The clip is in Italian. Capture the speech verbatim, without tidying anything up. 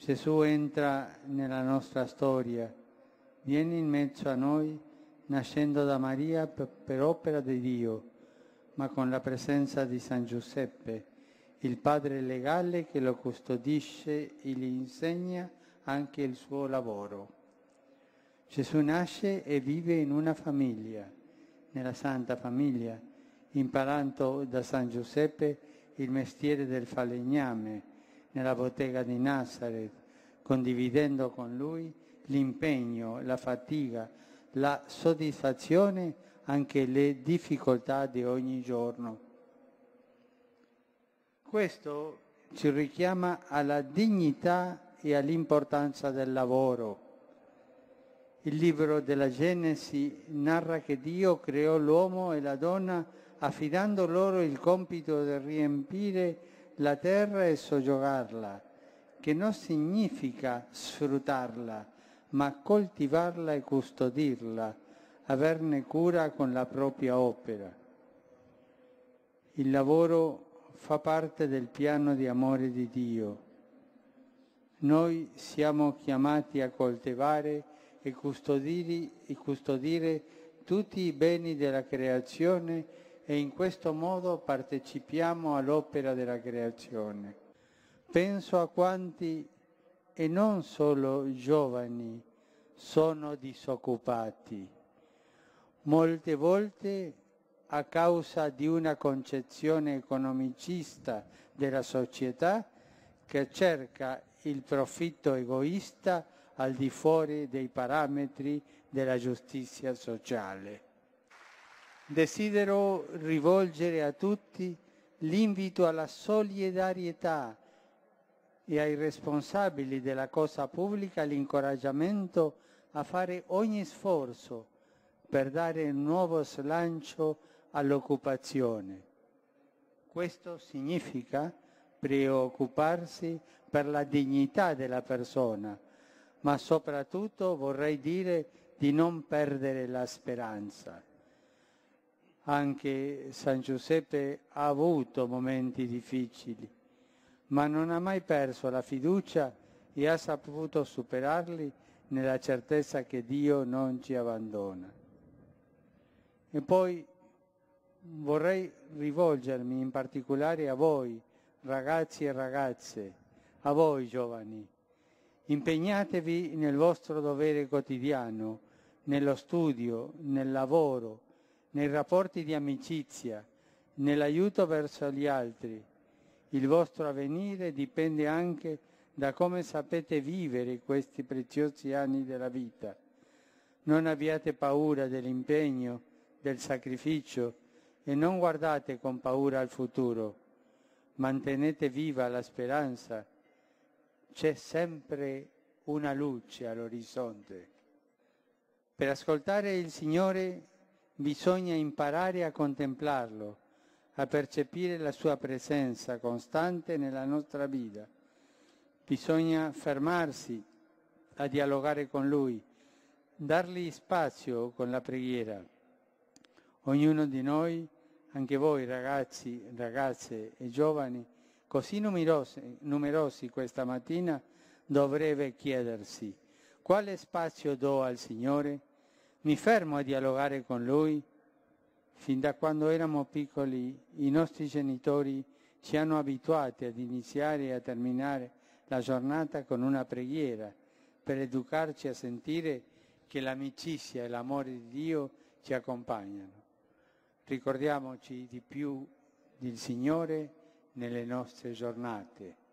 Gesù entra nella nostra storia, viene in mezzo a noi, nascendo da Maria per, per opera di Dio, ma con la presenza di San Giuseppe, il padre legale che lo custodisce e gli insegna anche il suo lavoro. Gesù nasce e vive in una famiglia, nella Santa Famiglia, imparando da San Giuseppe il mestiere del falegname nella bottega di Nazareth, condividendo con lui l'impegno, la fatica, la soddisfazione, anche le difficoltà di ogni giorno. Questo ci richiama alla dignità e all'importanza del lavoro. Il libro della Genesi narra che Dio creò l'uomo e la donna affidando loro il compito di riempire la terra e soggiogarla, che non significa sfruttarla, ma coltivarla e custodirla, averne cura con la propria opera. Il lavoro fa parte del piano di amore di Dio. Noi siamo chiamati a coltivare e custodire, e custodire tutti i beni della creazione e in questo modo partecipiamo all'opera della creazione. Penso a quanti, e non solo giovani, sono disoccupati. Molte volte a causa di una concezione economicista della società che cerca il profitto egoista al di fuori dei parametri della giustizia sociale. Desidero rivolgere a tutti l'invito alla solidarietà e ai responsabili della cosa pubblica l'incoraggiamento a fare ogni sforzo per dare un nuovo slancio all'occupazione. Questo significa preoccuparsi per la dignità della persona, ma soprattutto vorrei dire di non perdere la speranza. Anche San Giuseppe ha avuto momenti difficili, ma non ha mai perso la fiducia e ha saputo superarli nella certezza che Dio non ci abbandona. E poi vorrei rivolgermi in particolare a voi, ragazzi e ragazze, a voi giovani. Impegnatevi nel vostro dovere quotidiano, nello studio, nel lavoro, nei rapporti di amicizia, nell'aiuto verso gli altri. Il vostro avvenire dipende anche da come sapete vivere questi preziosi anni della vita. Non abbiate paura dell'impegno, del sacrificio e non guardate con paura al futuro. Mantenete viva la speranza. C'è sempre una luce all'orizzonte. Per ascoltare il Signore bisogna imparare a contemplarlo, a percepire la sua presenza costante nella nostra vita. Bisogna fermarsi a dialogare con Lui, dargli spazio con la preghiera. Ognuno di noi, anche voi ragazzi, ragazze e giovani, così numerosi, numerosi questa mattina, dovrebbe chiedersi: quale spazio do al Signore? Mi fermo a dialogare con Lui? Fin da quando eravamo piccoli, i nostri genitori ci hanno abituati ad iniziare e a terminare la giornata con una preghiera, per educarci a sentire che l'amicizia e l'amore di Dio ci accompagnano. Ricordiamoci di più del Signore nelle nostre giornate.